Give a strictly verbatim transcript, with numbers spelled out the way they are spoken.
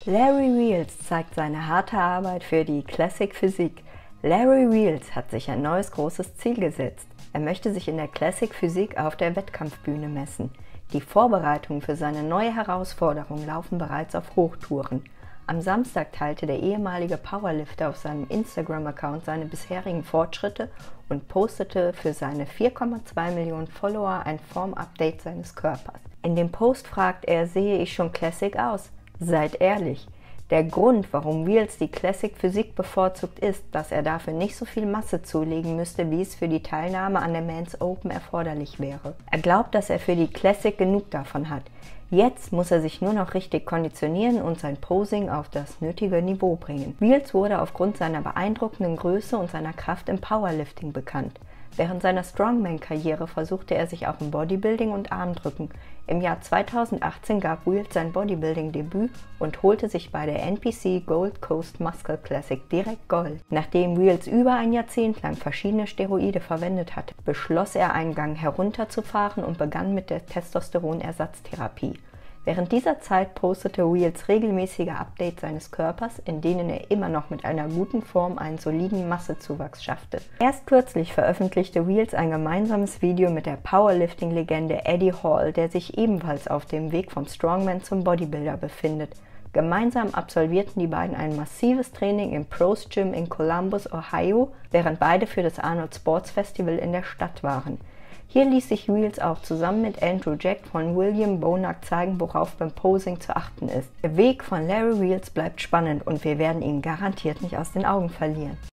Larry Wheels zeigt seine harte Arbeit für die Classic Physik. Larry Wheels hat sich ein neues großes Ziel gesetzt. Er möchte sich in der Classic Physik auf der Wettkampfbühne messen. Die Vorbereitungen für seine neue Herausforderung laufen bereits auf Hochtouren. Am Samstag teilte der ehemalige Powerlifter auf seinem Instagram-Account seine bisherigen Fortschritte und postete für seine vier Komma zwei Millionen Follower ein Form-Update seines Körpers. In dem Post fragt er: Sehe ich schon Classic aus? Seid ehrlich. Der Grund, warum Wheels die Classic Physik bevorzugt, ist, dass er dafür nicht so viel Masse zulegen müsste, wie es für die Teilnahme an der Men's Open erforderlich wäre. Er glaubt, dass er für die Classic genug davon hat. Jetzt muss er sich nur noch richtig konditionieren und sein Posing auf das nötige Niveau bringen. Wheels wurde aufgrund seiner beeindruckenden Größe und seiner Kraft im Powerlifting bekannt. Während seiner Strongman-Karriere versuchte er sich auch im Bodybuilding und Armdrücken. Im Jahr zweitausendachtzehn gab Wheels sein Bodybuilding-Debüt und holte sich bei der N P C Gold Coast Muscle Classic direkt Gold. Nachdem Wheels über ein Jahrzehnt lang verschiedene Steroide verwendet hatte, beschloss er, einen Gang herunterzufahren und begann mit der Testosteronersatztherapie. Während dieser Zeit postete Wheels regelmäßige Updates seines Körpers, in denen er immer noch mit einer guten Form einen soliden Massezuwachs schaffte. Erst kürzlich veröffentlichte Wheels ein gemeinsames Video mit der Powerlifting-Legende Eddie Hall, der sich ebenfalls auf dem Weg vom Strongman zum Bodybuilder befindet. Gemeinsam absolvierten die beiden ein massives Training im Pros Gym in Columbus, Ohio, während beide für das Arnold Sports Festival in der Stadt waren. Hier ließ sich Wheels auch zusammen mit Andrew Jack von William Bonac zeigen, worauf beim Posing zu achten ist. Der Weg von Larry Wheels bleibt spannend und wir werden ihn garantiert nicht aus den Augen verlieren.